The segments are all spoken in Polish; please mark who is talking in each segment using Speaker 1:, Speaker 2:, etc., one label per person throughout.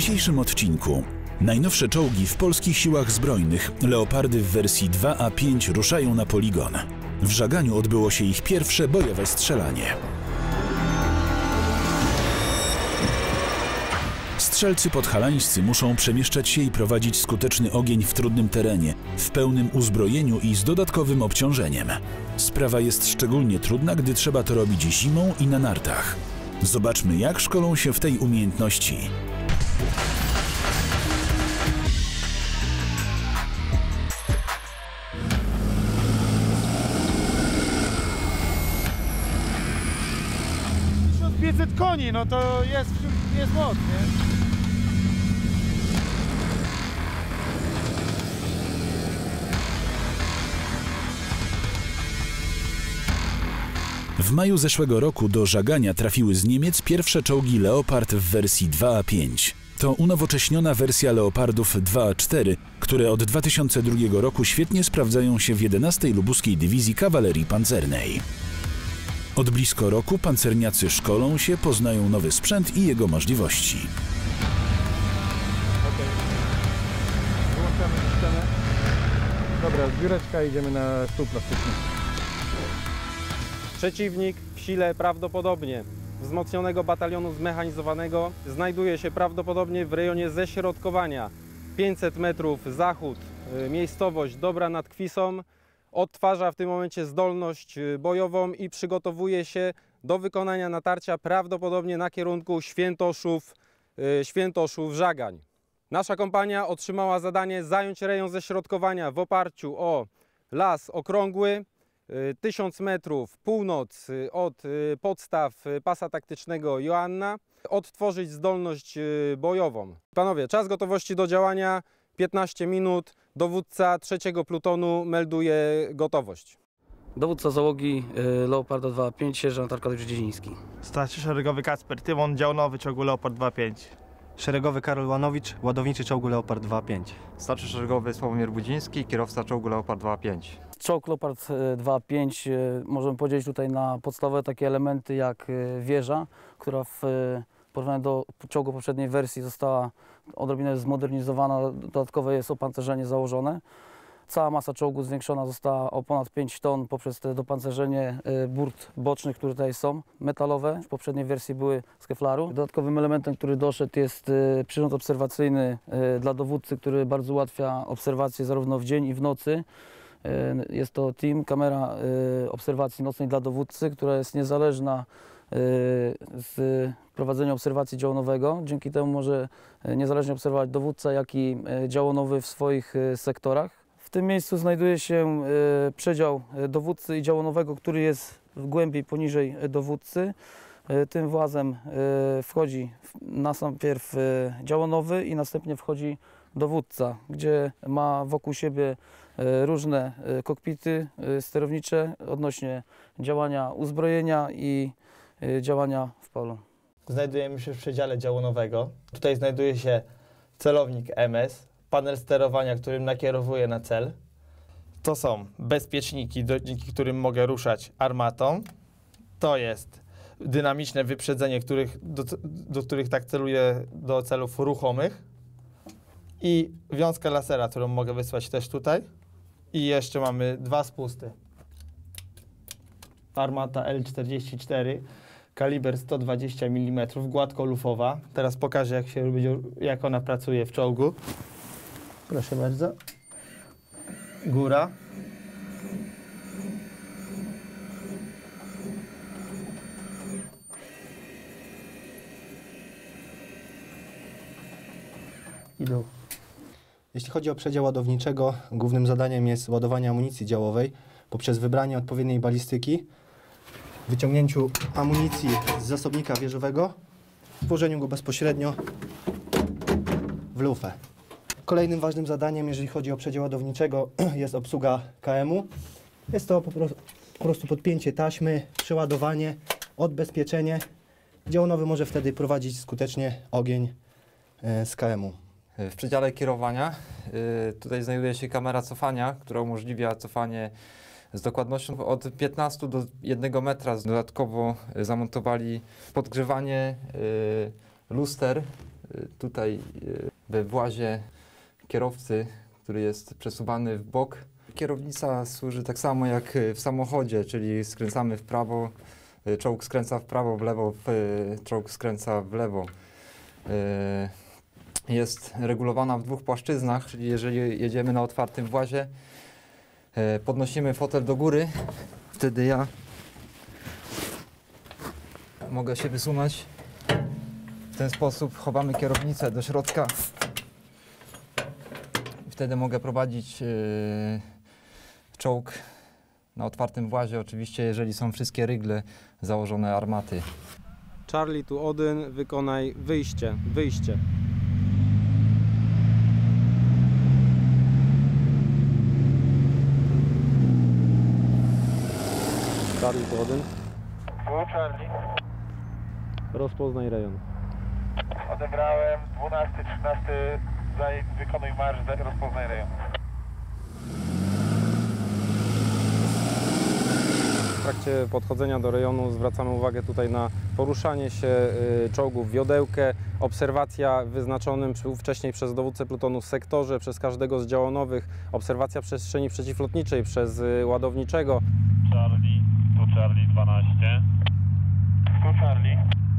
Speaker 1: dzisiejszym odcinku najnowsze czołgi w polskich siłach zbrojnych, Leopardy w wersji 2A5 ruszają na poligon. W Żaganiu odbyło się ich pierwsze bojowe strzelanie. Strzelcy podhalańscy muszą przemieszczać się i prowadzić skuteczny ogień w trudnym terenie, w pełnym uzbrojeniu i z dodatkowym obciążeniem. Sprawa jest szczególnie trudna, gdy trzeba to robić zimą i na nartach. Zobaczmy, jak szkolą się w tej umiejętności.
Speaker 2: Koni, no to jest moc, nie?
Speaker 1: W maju zeszłego roku do Żagania trafiły z Niemiec pierwsze czołgi Leopard w wersji 2A5. To unowocześniona wersja Leopardów 2A4, które od 2002 roku świetnie sprawdzają się w 11. Lubuskiej Dywizji Kawalerii Pancernej. Od blisko roku pancerniacy szkolą się, poznają nowy sprzęt i jego możliwości.
Speaker 2: Wyłączamy systemę. Dobra, zbióreczka, idziemy na stół plastyczny.
Speaker 3: Przeciwnik w sile prawdopodobnie wzmocnionego batalionu zmechanizowanego znajduje się prawdopodobnie w rejonie ześrodkowania 500 metrów zachód, miejscowość Dobra nad Kwisą. Odtwarza w tym momencie zdolność bojową i przygotowuje się do wykonania natarcia prawdopodobnie na kierunku Świętoszów-Żagań. Nasza kompania otrzymała zadanie zająć rejon ześrodkowania w oparciu o las okrągły, 1000 metrów północ od podstaw pasa taktycznego Joanna, odtworzyć zdolność bojową. Panowie, czas gotowości do działania 15 minut. Dowódca 3. plutonu melduje gotowość.
Speaker 4: Dowódca załogi Leoparda 2A5, sierżant Arkadiusz Dzieziński.
Speaker 2: Starszy szeregowy Kacper Tymon, dział nowy czołgu Leopard 2A5.
Speaker 5: Szeregowy Karol Łanowicz, ładowniczy czołgu Leopard 2A5.
Speaker 6: Starszy szeregowy Sławomir Budziński, kierowca czołgu Leopard 2A5.
Speaker 4: Czołg Leopard 2A5 możemy podzielić tutaj na podstawowe takie elementy jak wieża, która w porównaniu do czołgu poprzedniej wersji została odrobinę zmodernizowana, dodatkowe jest opancerzenie założone. Cała masa czołgu zwiększona została o ponad 5 ton poprzez te dopancerzenie burt bocznych, które tutaj są, metalowe. W poprzedniej wersji były z kevlaru. Dodatkowym elementem, który doszedł, jest przyrząd obserwacyjny dla dowódcy, który bardzo ułatwia obserwacje zarówno w dzień i w nocy. Jest to TEAM, kamera obserwacji nocnej dla dowódcy, która jest niezależna z prowadzenia obserwacji działonowego. Dzięki temu może niezależnie obserwować dowódca, jak i działonowy w swoich sektorach. W tym miejscu znajduje się przedział dowódcy i działonowego, który jest głębiej poniżej dowódcy. Tym włazem wchodzi najpierw działonowy i następnie wchodzi dowódca, gdzie ma wokół siebie różne kokpity sterownicze odnośnie działania uzbrojenia i działania w polu.
Speaker 7: Znajdujemy się w przedziale działonowego. Tutaj znajduje się celownik MS, panel sterowania, którym nakierowuję na cel. To są bezpieczniki, dzięki którym mogę ruszać armatą. To jest dynamiczne wyprzedzenie, do których tak celuję do celów ruchomych. I wiązkę lasera, którą mogę wysłać też tutaj. I jeszcze mamy dwa spusty. Armata L44. Kaliber 120 mm, gładkolufowa. Teraz pokażę, jak ona pracuje w czołgu. Proszę bardzo. Góra. I dół.
Speaker 5: Jeśli chodzi o przedział ładowniczego, głównym zadaniem jest ładowanie amunicji działowej poprzez wybranie odpowiedniej balistyki, wyciągnięciu amunicji z zasobnika wieżowego, włożeniu go bezpośrednio w lufę. Kolejnym ważnym zadaniem, jeżeli chodzi o przedział ładowniczego, jest obsługa KM-u. Jest to po prostu podpięcie taśmy, przeładowanie, odbezpieczenie. Działonowy może wtedy prowadzić skutecznie ogień z KM-u.
Speaker 6: W przedziale kierowania tutaj znajduje się kamera cofania, która umożliwia cofanie z dokładnością od 15 do 1 metra. Dodatkowo zamontowali podgrzewanie luster tutaj we włazie kierowcy, który jest przesuwany w bok. Kierownica służy tak samo jak w samochodzie, czyli skręcamy w prawo, czołg skręca w prawo, w lewo, czołg skręca w lewo. Jest regulowana w dwóch płaszczyznach, czyli jeżeli jedziemy na otwartym włazie, podnosimy fotel do góry, wtedy ja mogę się wysunąć. W ten sposób chowamy kierownicę do środka. Wtedy mogę prowadzić czołg na otwartym włazie, oczywiście jeżeli są wszystkie rygle założone armaty.
Speaker 3: Charlie tu Odyn, wykonaj wyjście, wyjście. Charlie tu Odyn.
Speaker 8: Charlie.
Speaker 3: Rozpoznaj rejon.
Speaker 8: Odebrałem 12-13, wykonuj marsz, rozpoznaj rejon.
Speaker 3: W trakcie podchodzenia do rejonu zwracamy uwagę tutaj na poruszanie się czołgów w wiodełkę, obserwacja w wyznaczonym wcześniej przez dowódcę plutonu sektorze, przez każdego z działonowych, obserwacja przestrzeni przeciwlotniczej przez ładowniczego.
Speaker 8: Charlie, tu Charlie 12. Tu Charlie.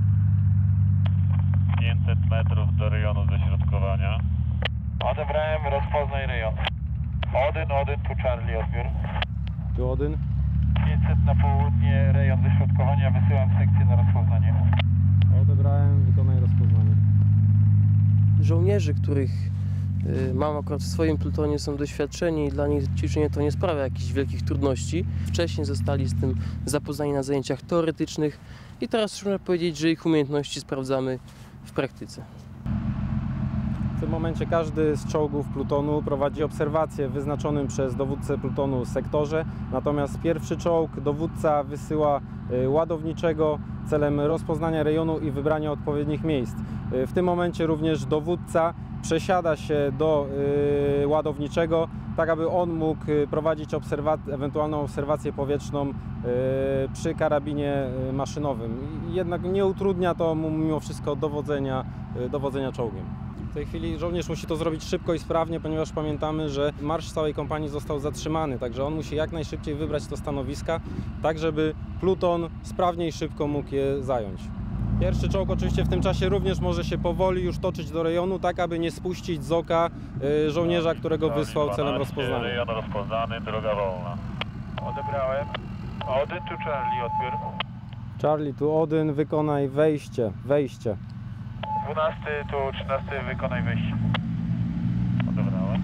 Speaker 8: 500 metrów do rejonu ześrodkowania. Odebrałem, rozpoznaj rejon. Odyn, tu Charlie, odbiór.
Speaker 3: Tu Odyn.
Speaker 8: 500 na południe, rejon ześrodkowania, wysyłam sekcję na rozpoznanie.
Speaker 3: Odebrałem, wykonaj rozpoznanie.
Speaker 9: Żołnierzy, których mam akurat w swoim plutonie, są doświadczeni i dla nich ćwiczenie to nie sprawia jakichś wielkich trudności. Wcześniej zostali z tym zapoznani na zajęciach teoretycznych i teraz można powiedzieć, że ich umiejętności sprawdzamy w praktyce.
Speaker 3: W tym momencie każdy z czołgów plutonu prowadzi obserwację w wyznaczonym przez dowódcę plutonu sektorze, natomiast pierwszy czołg dowódca wysyła ładowniczego celem rozpoznania rejonu i wybrania odpowiednich miejsc. W tym momencie również dowódca przesiada się do ładowniczego, tak aby on mógł prowadzić ewentualną obserwację powietrzną przy karabinie maszynowym. Jednak nie utrudnia to mu mimo wszystko dowodzenia czołgiem. W tej chwili żołnierz musi to zrobić szybko i sprawnie, ponieważ pamiętamy, że marsz całej kompanii został zatrzymany, także on musi jak najszybciej wybrać to stanowiska, tak żeby pluton sprawnie i szybko mógł je zająć. Pierwszy czołg oczywiście w tym czasie również może się powoli już toczyć do rejonu, tak aby nie spuścić z oka żołnierza, którego wysłał celem rozpoznania.
Speaker 8: Rejon rozpoznany, droga wolna. Odebrałem. Odyn tu Charlie, odbiór.
Speaker 3: Charlie tu Odyn, wykonaj wejście, wejście.
Speaker 8: 12 tu 13, wykonaj wejście. Odebrałem.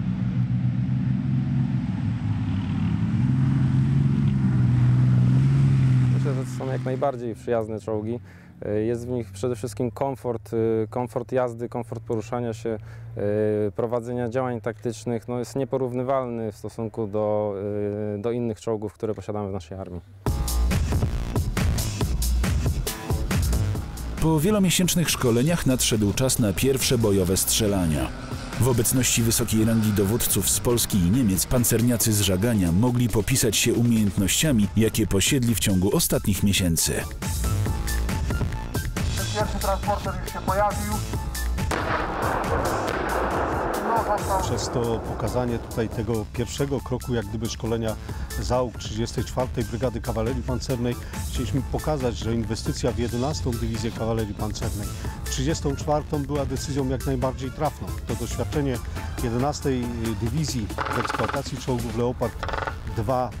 Speaker 3: Myślę, że to są jak najbardziej przyjazne czołgi. Jest w nich przede wszystkim komfort jazdy, komfort poruszania się, prowadzenia działań taktycznych. No jest nieporównywalny w stosunku do innych czołgów, które posiadamy w naszej armii.
Speaker 1: Po wielomiesięcznych szkoleniach nadszedł czas na pierwsze bojowe strzelania. W obecności wysokiej rangi dowódców z Polski i Niemiec pancerniacy z Żagania mogli popisać się umiejętnościami, jakie posiedli w ciągu ostatnich miesięcy.
Speaker 8: Pierwszy transporter już się pojawił.
Speaker 10: Przez to pokazanie tutaj tego pierwszego kroku, jak gdyby szkolenia załóg 34. Brygady Kawalerii Pancernej, chcieliśmy pokazać, że inwestycja w 11. Dywizję Kawalerii Pancernej, 34. była decyzją jak najbardziej trafną. To doświadczenie 11. Dywizji w eksploatacji czołgów Leopard 2.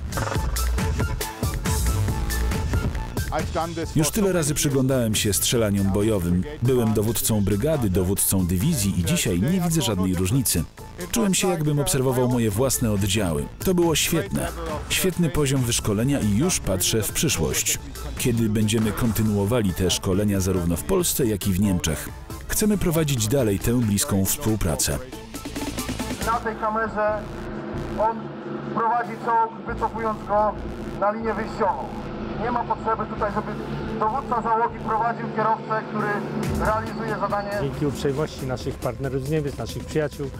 Speaker 1: Już tyle razy przyglądałem się strzelaniom bojowym. Byłem dowódcą brygady, dowódcą dywizji i dzisiaj nie widzę żadnej różnicy. Czułem się, jakbym obserwował moje własne oddziały. To było świetne. Świetny poziom wyszkolenia i już patrzę w przyszłość. Kiedy będziemy kontynuowali te szkolenia zarówno w Polsce, jak i w Niemczech. Chcemy prowadzić dalej tę bliską współpracę.
Speaker 8: Na tej kamerze on prowadzi czołg, wycofując go na linię wyjściową. Nie ma potrzeby tutaj, żeby dowódca załogi prowadził kierowcę, który realizuje zadanie.
Speaker 2: Dzięki uprzejmości naszych partnerów z Niemiec, naszych przyjaciół,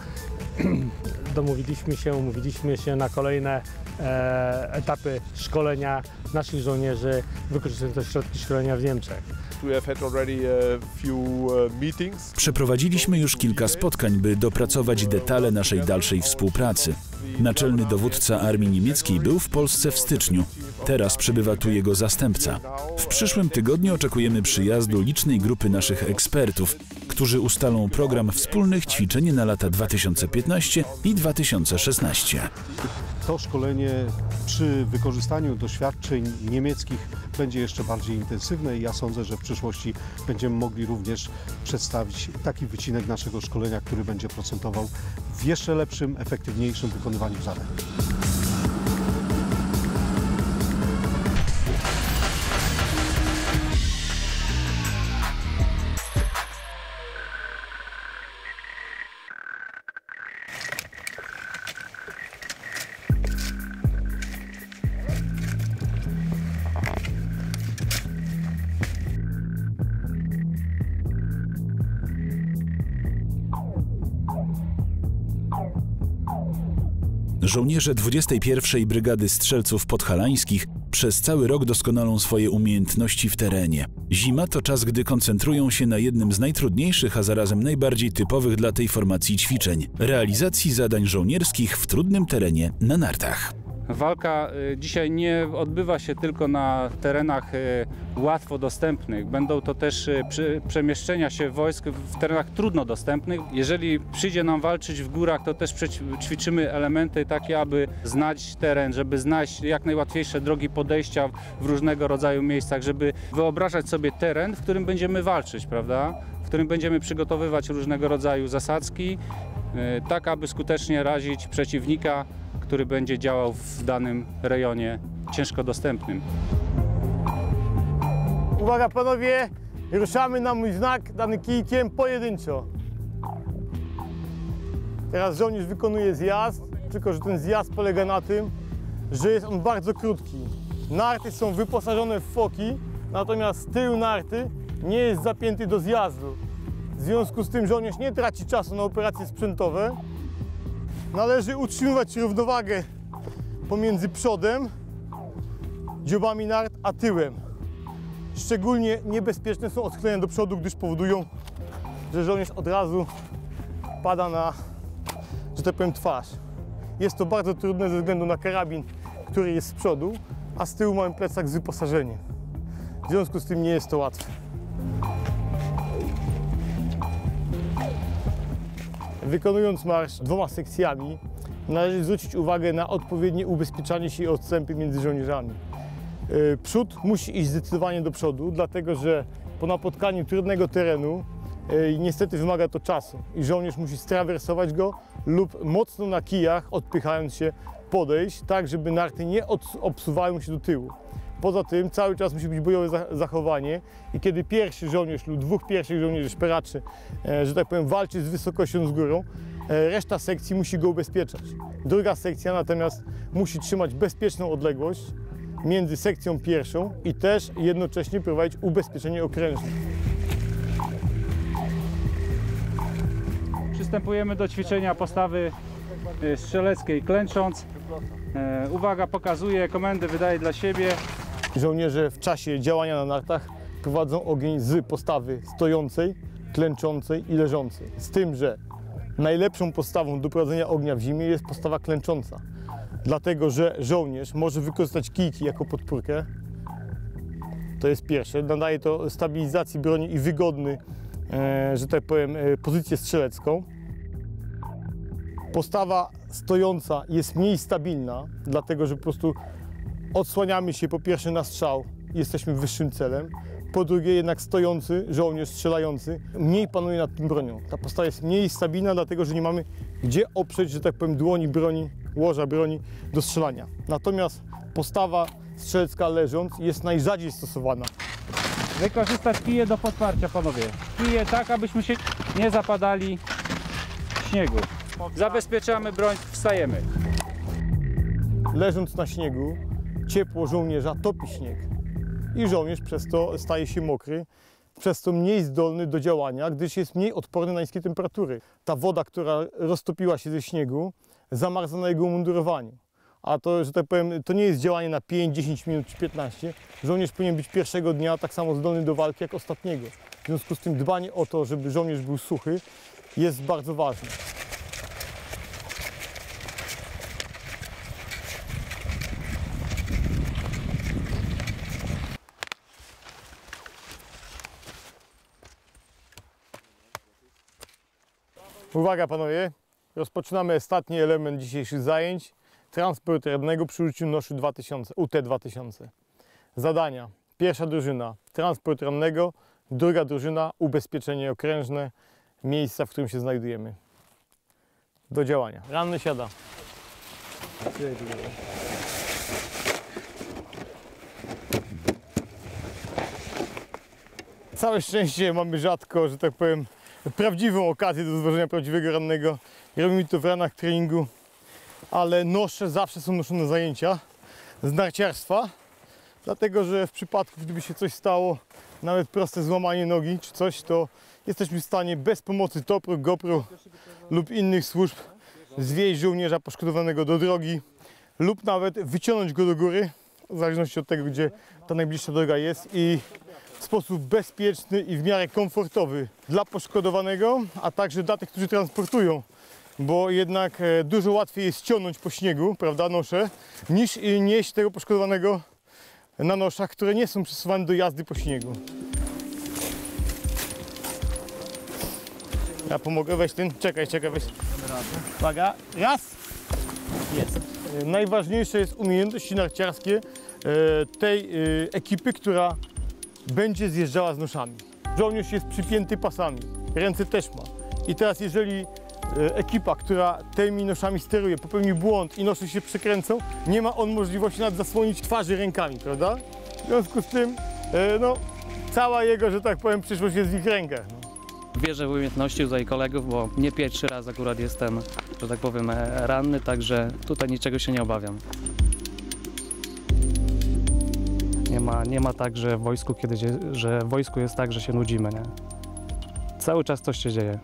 Speaker 2: umówiliśmy się na kolejne etapy szkolenia naszych żołnierzy, wykorzystując środki szkolenia w Niemczech.
Speaker 1: Przeprowadziliśmy już kilka spotkań, by dopracować detale naszej dalszej współpracy. Naczelny dowódca armii niemieckiej był w Polsce w styczniu. Teraz przybywa tu jego zastępca. W przyszłym tygodniu oczekujemy przyjazdu licznej grupy naszych ekspertów, którzy ustalą program wspólnych ćwiczeń na lata 2015 i 2016.
Speaker 10: To szkolenie przy wykorzystaniu doświadczeń niemieckich będzie jeszcze bardziej intensywne i ja sądzę, że w przyszłości będziemy mogli również przedstawić taki wycinek naszego szkolenia, który będzie procentował w jeszcze lepszym, efektywniejszym wykonywaniu zadań.
Speaker 1: Żołnierze 21. Brygady Strzelców Podhalańskich przez cały rok doskonalą swoje umiejętności w terenie. Zima to czas, gdy koncentrują się na jednym z najtrudniejszych, a zarazem najbardziej typowych dla tej formacji ćwiczeń – realizacji zadań żołnierskich w trudnym terenie na nartach.
Speaker 11: Walka dzisiaj nie odbywa się tylko na terenach łatwo dostępnych. Będą to też przemieszczenia się wojsk w terenach trudno dostępnych. Jeżeli przyjdzie nam walczyć w górach, to też ćwiczymy elementy takie, aby znać teren, żeby znać jak najłatwiejsze drogi podejścia w różnego rodzaju miejscach, żeby wyobrażać sobie teren, w którym będziemy walczyć, prawda? W którym będziemy przygotowywać różnego rodzaju zasadzki, tak aby skutecznie razić przeciwnika, który będzie działał w danym rejonie ciężko dostępnym.
Speaker 2: Uwaga panowie, ruszamy na mój znak dany kijkiem pojedynczo. Teraz żołnierz wykonuje zjazd, tylko że ten zjazd polega na tym, że jest on bardzo krótki. Narty są wyposażone w foki, natomiast tył narty nie jest zapięty do zjazdu. W związku z tym żołnierz nie traci czasu na operacje sprzętowe. Należy utrzymywać równowagę pomiędzy przodem, dziobami nart, a tyłem. Szczególnie niebezpieczne są odchylenia do przodu, gdyż powodują, że żołnierz od razu pada na, że tak powiem, twarz. Jest to bardzo trudne ze względu na karabin, który jest z przodu, a z tyłu mamy plecak z wyposażeniem. W związku z tym nie jest to łatwe. Wykonując marsz dwoma sekcjami, należy zwrócić uwagę na odpowiednie ubezpieczanie się i odstępy między żołnierzami. Przód musi iść zdecydowanie do przodu, dlatego że po napotkaniu trudnego terenu niestety wymaga to czasu i żołnierz musi strawersować go lub mocno na kijach, odpychając się, podejść, tak żeby narty nie obsuwały się do tyłu. Poza tym cały czas musi być bojowe zachowanie i kiedy pierwszy żołnierz lub dwóch pierwszych żołnierzy szperaczy, że tak powiem, walczy z wysokością, z górą, reszta sekcji musi go ubezpieczać. Druga sekcja natomiast musi trzymać bezpieczną odległość między sekcją pierwszą i też jednocześnie prowadzić ubezpieczenie okrężne.
Speaker 11: Przystępujemy do ćwiczenia postawy strzeleckiej klęcząc. Uwaga, pokazuje, komendy wydaje dla siebie.
Speaker 2: Żołnierze w czasie działania na nartach prowadzą ogień z postawy stojącej, klęczącej i leżącej. Z tym, że najlepszą postawą do prowadzenia ognia w zimie jest postawa klęcząca. Dlatego, że żołnierz może wykorzystać kijki jako podpórkę. To jest pierwsze. Nadaje to stabilizacji broni i wygodny, że tak powiem, pozycję strzelecką. Postawa stojąca jest mniej stabilna, dlatego że po prostu odsłaniamy się po pierwsze na strzał, jesteśmy wyższym celem. Po drugie jednak stojący żołnierz strzelający mniej panuje nad tym bronią. Ta postawa jest mniej stabilna, dlatego że nie mamy gdzie oprzeć, że tak powiem, dłoni broni, łoża broni do strzelania. Natomiast postawa strzelecka leżąc jest najrzadziej stosowana.
Speaker 11: Wykorzystać kije do podparcia, panowie. Kije tak, abyśmy się nie zapadali w śniegu. Zabezpieczamy broń, wstajemy.
Speaker 2: Leżąc na śniegu, ciepło żołnierza topi śnieg i żołnierz przez to staje się mokry, przez to mniej zdolny do działania, gdyż jest mniej odporny na niskie temperatury. Ta woda, która roztopiła się ze śniegu, zamarza na jego umundurowaniu, a to, że tak powiem, to nie jest działanie na 5, 10 minut czy 15. Żołnierz powinien być pierwszego dnia tak samo zdolny do walki jak ostatniego. W związku z tym dbanie o to, żeby żołnierz był suchy, jest bardzo ważne. Uwaga panowie, rozpoczynamy ostatni element dzisiejszych zajęć. Transport ręcznego przy użyciu noszy 2000, UT-2000. Zadania. Pierwsza drużyna transport rannego, druga drużyna ubezpieczenie okrężne miejsca, w którym się znajdujemy. Do działania. Ranny siada. Całe szczęście mamy rzadko, że tak powiem, prawdziwą okazję do złożenia prawdziwego rannego. Robimy to w ranach treningu, ale nosze zawsze są noszone zajęcia z narciarstwa, dlatego że w przypadku, gdyby się coś stało, nawet proste złamanie nogi czy coś, to jesteśmy w stanie bez pomocy TOPR-u, GoPro lub innych służb zwieźć żołnierza poszkodowanego do drogi lub nawet wyciągnąć go do góry, w zależności od tego, gdzie ta najbliższa droga jest, i w sposób bezpieczny i w miarę komfortowy dla poszkodowanego, a także dla tych, którzy transportują, bo jednak dużo łatwiej jest ściągnąć po śniegu, prawda, nosze, niż nieść tego poszkodowanego na noszach, które nie są przesuwane do jazdy po śniegu. Ja pomogę, weź ten, czekaj, weź. Uwaga, raz! Jest. Najważniejsze jest umiejętności narciarskie tej ekipy, która będzie zjeżdżała z noszami. Żołnierz jest przypięty pasami, ręce też ma. I teraz jeżeli ekipa, która tymi noszami steruje, popełni błąd i nosze się przekręcą, nie ma on możliwości nawet zasłonić twarzy rękami, prawda? W związku z tym, no, cała jego, że tak powiem, przyszłość jest w ich rękach.
Speaker 12: Wierzę w umiejętności tutaj kolegów, bo nie pierwszy raz akurat jestem, że tak powiem, ranny, także tutaj niczego się nie obawiam. Nie ma tak, że w wojsku, że w wojsku jest tak, że się nudzimy, nie? Cały czas coś się dzieje.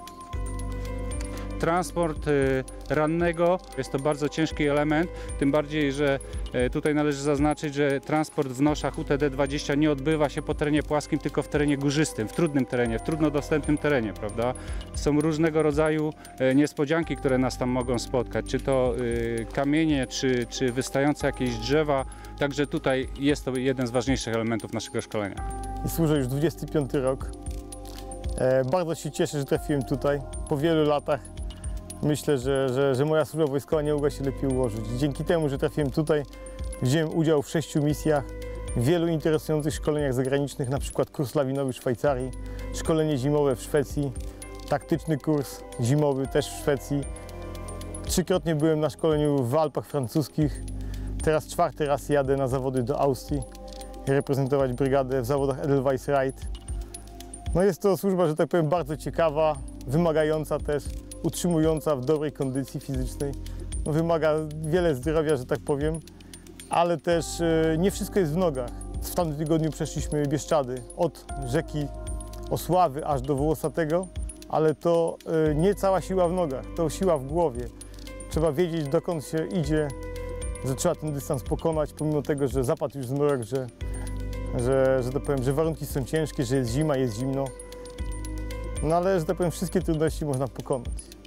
Speaker 11: Transport rannego jest to bardzo ciężki element, tym bardziej, że tutaj należy zaznaczyć, że transport w noszach UTD-20 nie odbywa się po terenie płaskim, tylko w terenie górzystym, w trudnym terenie, w trudno dostępnym terenie, prawda? Są różnego rodzaju niespodzianki, które nas tam mogą spotkać, czy to kamienie, czy wystające jakieś drzewa, także tutaj jest to jeden z ważniejszych elementów naszego szkolenia.
Speaker 2: Służę już 25 rok. Bardzo się cieszę, że trafiłem tutaj po wielu latach. Myślę, że moja służba wojskowa nie mogła się lepiej ułożyć. Dzięki temu, że trafiłem tutaj, wziąłem udział w 6 misjach, w wielu interesujących szkoleniach zagranicznych, na przykład kurs lawinowy w Szwajcarii, szkolenie zimowe w Szwecji, taktyczny kurs zimowy też w Szwecji. 3-krotnie byłem na szkoleniu w Alpach francuskich. Teraz 4. raz jadę na zawody do Austrii, reprezentować brygadę w zawodach Edelweiss Reit. No jest to służba, że tak powiem, bardzo ciekawa, wymagająca też, utrzymująca w dobrej kondycji fizycznej. No, wymaga wiele zdrowia, że tak powiem, ale też nie wszystko jest w nogach. W tamtym tygodniu przeszliśmy Bieszczady, od rzeki Osławy aż do Wołosatego, ale to nie cała siła w nogach, to siła w głowie. Trzeba wiedzieć, dokąd się idzie, że trzeba ten dystans pokonać, pomimo tego, że zapadł już zmrok, że tak powiem, że warunki są ciężkie, że jest zima, jest zimno. No ale, że tak powiem, wszystkie trudności można pokonać.